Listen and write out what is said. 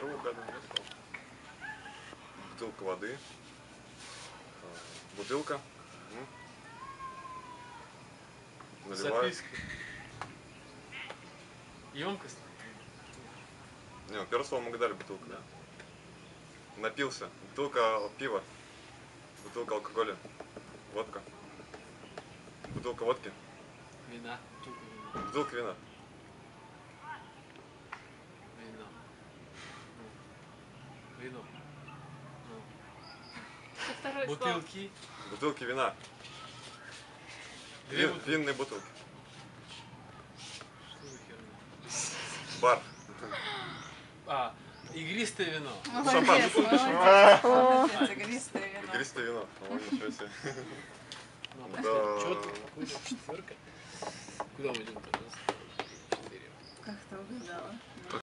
Второго угадываю, я сказал. Бутылка воды. Бутылка. Наливаю. Записка. Емкость. Не, первое слово мы угадали, бутылка, да? Напился. Бутылка пива. Бутылка алкоголя. Водка. Бутылка водки. Вина. Бутылка вина. Вино. Вино. Второе слово. Бутылки. Бутылки вина. Две бутылки. Винные бутылки. Что за херня? Бар. А, игристое вино. Молодец, Шампанское. молодец, игристое вино. Игристое вино. О, ничего себе. Ну, Да. четко, какой-то четверка. Куда мы идем, пожалуйста? 4. Как ты угадала?